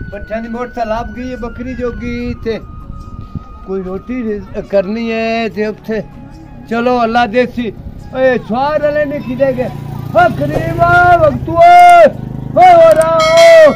पट्ठियां दी मोट तालाब गई है बकरी जोगी ते कोई रोटी करनी है ते उत्थे चलो अल्लाह देसी ए छवार वाले ने किदे गए हो करीबा वक्तू हो रहा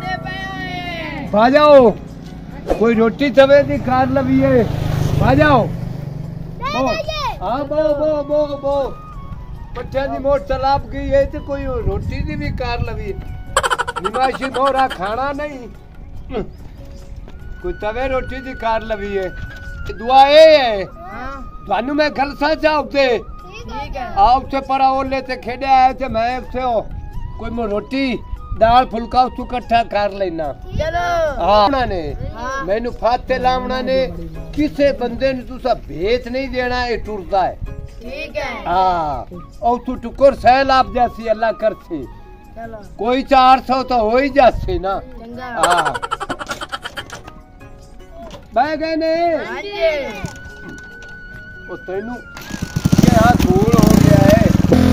आ जाओ कोई रोटी तवे दी कार लवी है आ जाओ हाँ बो पट्ठियां दी मोट तालाब गई है तो कोई रोटी दी भी कार लवी निमाशी मोरा खाना नहीं कोई तवे रोटी दी कार लवी है दुआ ए है थानू मैं खलसा चाहते ठीक है आ उसे पर ओले ते खेड़े आए थे मैं उसे कोई मो रोटी दाल फुलका उस इकट्ठा कर लेना चलो हाँ ने मैनू फाते लावना ने किसे बंदे ने तुसा भेत नहीं देना ये टुरदा है ठीक है हाँ और तू टुकर सैल आप जैसी अल्लाह करती चलो कोई 400 तो हो ही जाती ना चंगा हाँ बह गए ने हाँ जी वो तेनू क्या धूल हो गया है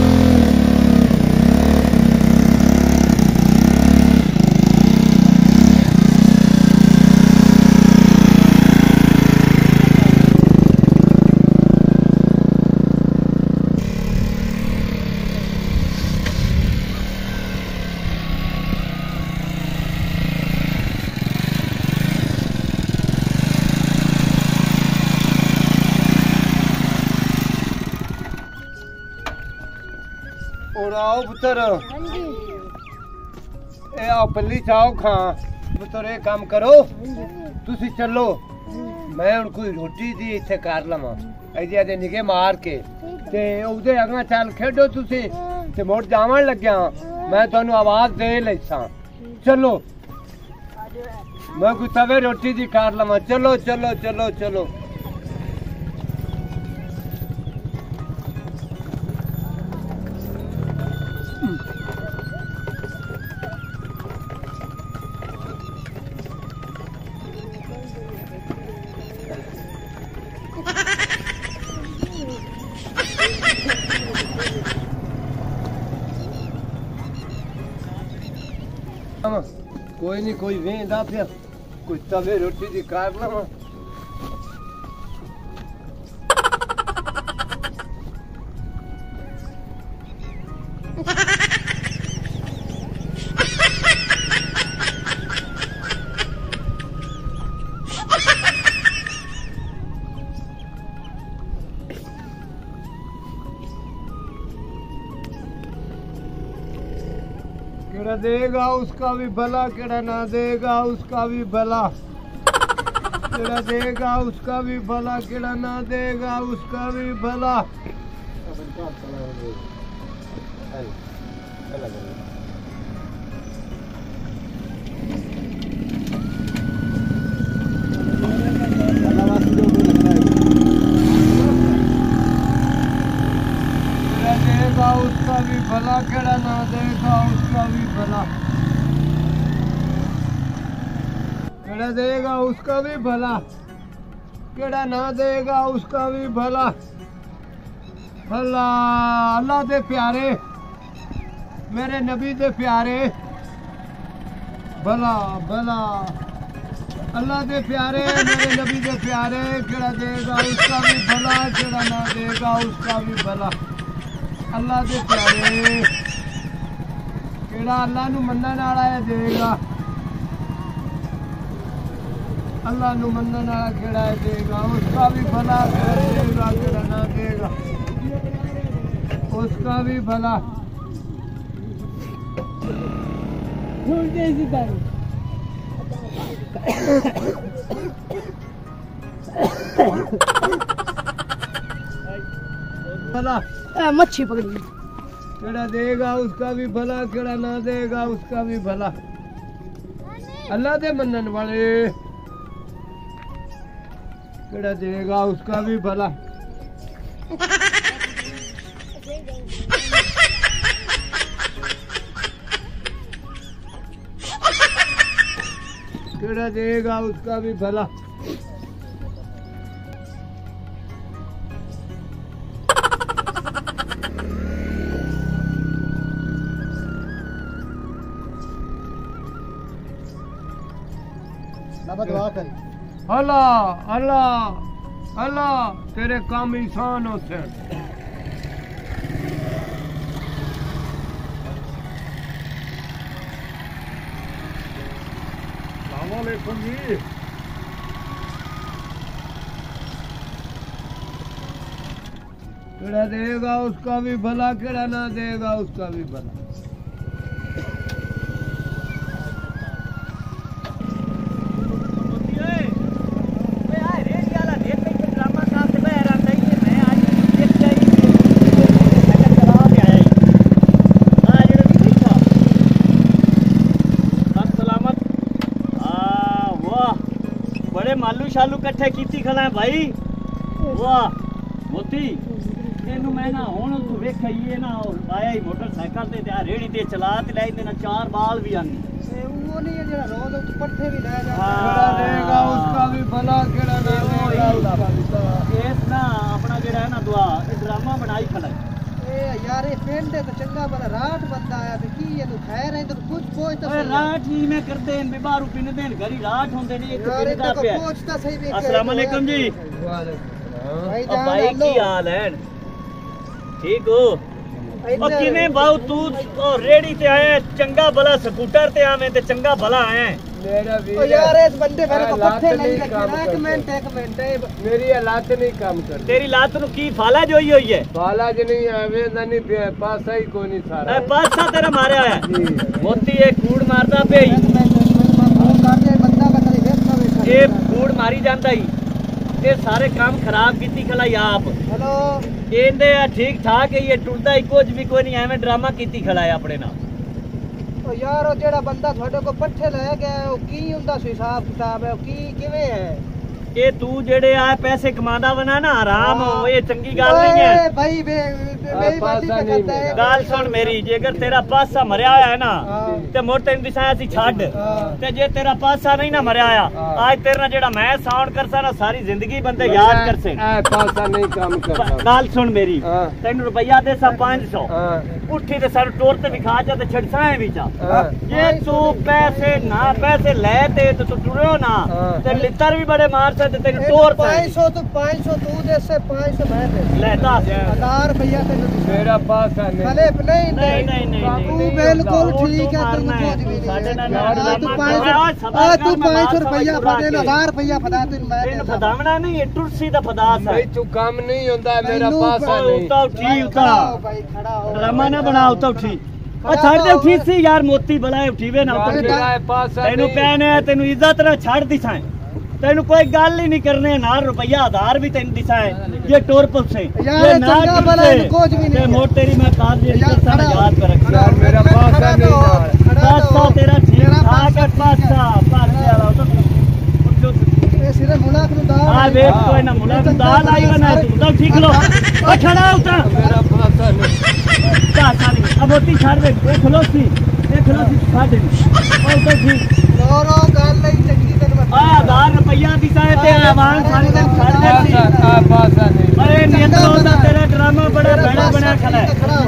और आओ पुत्र ए आओ पल्ली चाओ खा पुत्र ये काम करो तुसी चलो मैं उन कोई रोटी दी इथे कर लवा ऐजे दे निगे मार के ते उदे अगा चल खेडो तुसी ते मोड़ जावन लगया मैं थानू आवाज दे लेसा चलो मैं कोई तवे रोटी दी कर लवा चलो चलो चलो चलो कोई नहीं कोई वेंदा पिया कोई तवे रोटी दी कर लवा केड़ा देगा उसका भी भला केड़ा ना देगा उसका भी भला केड़ा देगा उसका भी भला केड़ा ना देगा उसका भी भला देगा उसका भी भला केड़ा ना देगा उसका भी भला केड़ा देगा उसका भी भला केड़ा ना देगा उसका भी भला भला अल्लाह दे प्यारे मेरे नबी दे प्यारे भला भला अल्लाह दे प्यारे मेरे नबी दे प्यारे केड़ा देगा उसका भी भला केड़ा ना देगा उसका भी भला अल्लाह दे प्यारे केड़ा अल्लाह नू मनन वाला है देगा अल्लाह नू मनन वाला केड़ा है देगा उसका भी भला देगा केड़ा ना देगा उसका भी भला भला मच्छी पकड़ी केड़ा देगा उसका भी भला केड़ा ना देगा उसका भी भला अल्लाह दे मनन वाले केड़ा देगा उसका भी भला केड़ा देगा उसका भी भला बाबा दुआ कर अल्लाह अल्लाह अल्लाह तेरे काम इंसान होते हैं। अस्सलामुअलैकुम जी। केड़ा देगा उसका भी भला, केड़ा ना देगा उसका भी भला। मालू शालू कट्ठे कीती खड़ा है भाई। वाह मोती तेनू मैं ना हुण तू वेखा ही ना आया ही मोटरसाइकिल ते आ रेड़ी ते चला ते लाई देना 4 बाल भी आंदी वो नहीं है जेड़ा रोज उस पट्ठे भी ले जा केड़ा देगा उसका भी भला, केड़ा ना देगा उसका भी भला। इस ना अपना जेड़ा है ना दुआ ये ड्रामा बनाई खड़ा है। ए यार ये पेंड है तो चंगा बड़ा रात बंदा आया तो की ये तू खैर है तो कुछ पूछ तो ओए रात ही में करदे इन बेबारू पिनदे इन घरी रात होंदे ने एक यार पिनदा तो पे। पूछता सही भी अस्सलाम वालेकुम जी। भाई अब भाई की हाल है? ठीक हो? और किने बाऊ तू और रेडी ते आए चंगा भला स्कूटर ते आवे ते चंगा भला आए। मेरा भी ओ यार इस बंदे मेरे को पट्ठे नहीं रखे। एक मिनट मेरी हालात नहीं काम कर तेरी लात नु की फाला जोई हुई है? फाला ज नहीं आवे ना नहीं पासा ही कोई नहीं सारा। ए पासा तेरा मारया है जी। मोती एक कूड़ मारदा पे ही बंदा का तेरी वेख का ये कूड़ मारी जांदा ही ये सारे काम खराब कीती खलाई आप। हेलो ਇਹਦੇ ਠੀਕ ਠਾਕ ਹੈ ਇਹ ਟੁੱਟਦਾ ਹੀ ਕੁਝ ਵੀ ਕੋਈ ਨਹੀਂ ਐਵੇਂ ਡਰਾਮਾ ਕੀਤੀ ਖੜਾ ਹੈ ਆਪਣੇ ਨਾਲ। ओ यार ओ जेड़ा बंदा ਤੁਹਾਡੇ ਕੋ ਪੱਠੇ ਲੈ ਗਿਆ ਉਹ ਕੀ ਹੁੰਦਾ ਸੀ ਹਿਸਾਬ ਕਿਤਾਬ ਹੈ ਉਹ ਕੀ ਕਿਵੇਂ ਹੈ? ਇਹ ਤੂੰ ਜਿਹੜੇ ਆ ਪੈਸੇ ਕਮਾਉਂਦਾ ਵਨਾ ਨਾ ਆਰਾਮ ਇਹ ਚੰਗੀ ਗੱਲ ਨਹੀਂ ਹੈ। ਓਏ ਭਾਈ ਮੇਰੀ ਬਾਤ ਪਾਸਾ ਨਹੀਂ ਨਹੀਂ ਕਰਦਾ है। ਗੱਲ ਸੁਣ ਮੇਰੀ ਜੇਕਰ ਤੇਰਾ ਪਾਸਾ ਮਰਿਆ ਹੋਇਆ ਹੈ ਨਾ ਤੇ ਮੋੜ ਤੈਨੂੰ ਦਿਸਾਇਆ ਸੀ ਛੱਡ ਤੇ ਜੇ ਤੇਰਾ ਪਾਸਾ ਨਹੀਂ ਨਾ ਮਰਿਆ ਆ ਅੱਜ ਤੇਰੇ ਨਾਲ ਜਿਹੜਾ ਮੈਂ ਸਾਊਂਡ ਕਰਸਾ ਨਾ ਸਾਰੀ ਜ਼ਿੰਦਗੀ ਬੰਦੇ ਯਾਦ ਕਰਸੇ। ए पासा नहीं काम करता। ਗੱਲ ਸੁਣ ਮੇਰੀ ਹਾਂ। ਤੈਨੂੰ ਰੁਪਈਆ ਦੇ ਸਾ 500 हां ਉੱਠੀ ਤੇ ਸਾਨੂੰ ਟੋਰ ਤੇ ਵਿਖਾ ਜਾ ਤੇ ਛੜਸਾਂ ਵੀ ਚਾ हां ਜੇ ਤੂੰ ਪੈਸੇ ਨਾ ਪੈਸੇ ਲੈ ਤੇ ਤੂੰ ਟੁਰਿਓ ਨਾ ਤੇ ਲਿੱਤਰ ਵੀ ਬੜੇ ਮਾਰ ਸਕਦੇ ਤੈਨੂੰ ਟੋਰ 500 तो 500 तू दे से 500 मैं दे ਲੈ ਦੱਸ 1000 रुपया तेरे मेरा पासा नहीं। भले नहीं नहीं नहीं नहीं तू बिल्कुल ठीक है तू कुछ भी ਸਾਡੇ ਨਾਲ नहीं तू 500 रुपया फदे 1000 रुपया फदा तेन मैं ਤੈਨੂੰ ਫਦਾਵਣਾ ਨਹੀਂ ਇਹ ਟੁਰਸੀ ਦਾ ਫਦਾਸ ਹੈ। भाई तू काम नहीं होता मेरा पासा नहीं। ਉਤਾ ਉਠੀ ਉਤਾ भाई खड़ा हो ਡਰਾਮਾ ਨਾ ਬਣਾ ਉਤਾ ਉਠੀ ਉਹ ਛੱਡ ਦੇ ਉਠੀ ਸੀ ਯਾਰ ਮੋਤੀ ਬੜਾ ਉਠੀਵੇ ਨਾ ਉਤਾ मेरा पासा ਤੈਨੂੰ नहीं। ਕਹਿਣੇ ਤੈਨੂੰ ਇੱਜ਼ਤ ਨਾਲ ਛੱਡ ਦਿਸਾਂ ਤੈਨੂੰ ਕੋਈ ਗੱਲ ਹੀ ਨਹੀਂ ਕਰਨੇ ਨਾਲ ਰੁਪਈਆ 1000 ਵੀ ਤੈਨੂੰ ਦਿਸਾਂ ये टोर पुलसे यार चंगा भला कुछ भी नहीं मोट तेरी मैं कार दे याद कर रखी यार मेरा पासा नहीं। पासा तेरा ठीक ठाक है पासा पासा वाला तो ये सिर्फ मुलाक नु दाल आ देख कोई ना मुलाक दाल आई बना तू तो ठीक लो ओ खड़ा उठा मेरा पासा नहीं। पासा नहीं अब होती छाड़ दे ये खलोसी छाड़ दे और तो ठीक रो गाल नहीं चंगी तेन आ 1000 रुपया दिसाए ते आवाज सारी दिन छाड़ दे पासा नहीं। अरे नियत होता तेरा ड्रामा बड़ा बड़ा बना खड़ा है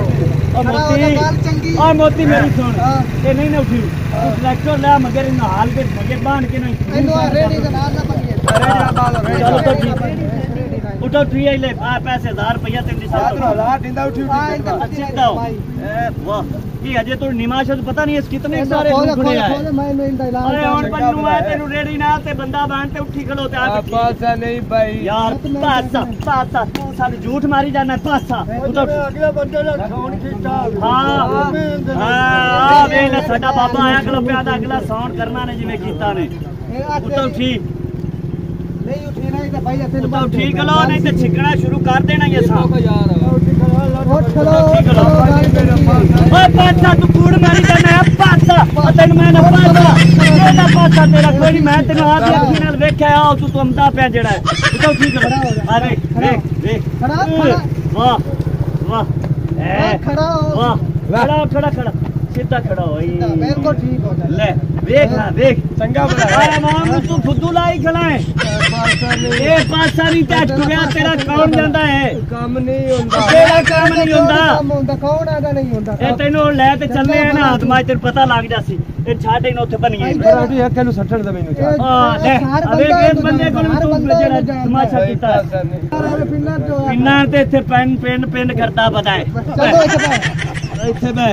ओ मोती मेरी सुन ये नहीं ना उठी ट्रैक्टर ले मगर इन हाल के मगर बांध के नहीं इनो रेडी के नाल ना पकड़े चलो तो ठीक उठो ट्री ले आ पैसे 1000 रुपया तेन दिसा 1000 दिंदा उठी सीधा हो ए वाह की अजय तू निमाश पता नहीं इस कितने सारे रुकने आए अरे हुन बन्नू है तेनु रेडी ना ते बंदा बांध ते उठी खड़ो ते आ पासा नहीं भाई। यार पासा पासा तू सारे झूठ मारी जाना पासा तू तो अगले बंदे ने खान खींचा। हां हां वे ले साडा बाबा आया कलो पिया दा अगला साउंड करना ने जिवें कीता ने उतो ठीक नहीं उठी नहीं तो भाई तेन उतो ठीक लो नहीं ते छिकना शुरू कर देना ये सा उठ खलो ओए पासा तू कूड़ मारी जाना है पासा तेन मैं ना पासा तेरा पासा तेरा कोई नहीं मैं तेन आप अखी नाल वेख्या आ तू तुमदा पे जेड़ा है उतो ठीक आ देख देख देख खड़ा वाह वाह खड़ा हो वाह खड़ा खड़ा खड़ा सीधा खड़ा होई बिल्कुल ठीक हो जाए। ले देख ना देख चंगा अरे बड़ा मां तू फुद्दू लाई खड़ा है ये पासा नहीं ते टुरिया तेरा कौन जांदा है काम नहीं होता तेरा काम नहीं हुंदा ਕੰਮ ਹੁੰਦਾ ਕੌਣ ਹੈਗਾ ਨਹੀਂ ਹੁੰਦਾ ਇਹ ਤੈਨੂੰ ਲੈ ਤੇ ਚੱਲੇ ਆ ਨਾ ਆਤਮਾ ਤੈਨੂੰ ਪਤਾ ਲੱਗ ਜਾਸੀ ਇਹ ਛੱਡ ਇਹਨੂੰ ਉੱਥੇ ਬਣੀਏ ਬਰਾੜੀ ਹੱਕ ਨੂੰ ਸੱਟਣ ਦੇ ਮੈਨੂੰ ਚਾਹ ਹਾਂ ਲੈ ਅਵੇ ਕਿਸ ਬੰਦੇ ਕੋਲ ਵੀ ਤੂੰ ਜਿਹੜਾ ਤਮਾਸ਼ਾ ਕੀਤਾ ਪਿੰਡਾਂ ਤੋਂ ਪਿੰਨਾਂ ਤੇ ਇੱਥੇ ਪਿੰਡ ਕਰਦਾ ਪਤਾ ਹੈ ਚਲੋ ਇੱਥੇ ਬੈ ਇੱਥੇ ਬੈ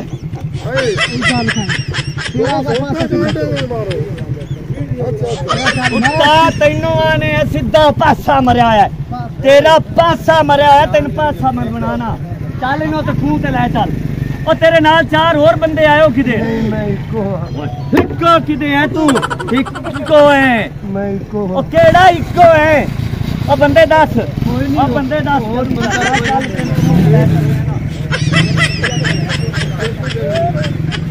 ਕੁੱਤਾ ਤੈਨੂੰ ਆਨੇ ਸਿੱਧਾ ਪਾਸਾ ਮਰਿਆ ਹੈ ਤੇਰਾ ਪਾਸਾ ਮਰਿਆ ਹੈ ਤੈਨੂੰ ਪਾਸਾ ਮਰ ਬਣਾਣਾ ਚੱਲ ਇਹਨੂੰ ਤੇ ਖੂਹ ਤੇ ਲੈ ਚੱਲ ਉਹ ਤੇਰੇ ਨਾਲ ਚਾਰ ਹੋਰ ਬੰਦੇ ਆਇਓ ਕਿਦੇ ਮੈਂ ਇੱਕੋ ਇੱਕੋ ਕਿਦੇ ਹੈ ਤੂੰ ਇੱਕੋ ਹੈ ਮੈਂ ਇੱਕੋ ਉਹ ਕਿਹੜਾ ਇੱਕੋ ਹੈ ਉਹ ਬੰਦੇ ਦੱਸ ਉਹ ਬੰਦੇ ਦੱਸ ਹੋਰ ਚੱਲ ਤੈਨੂੰ ਲੈ ਚੱਲ।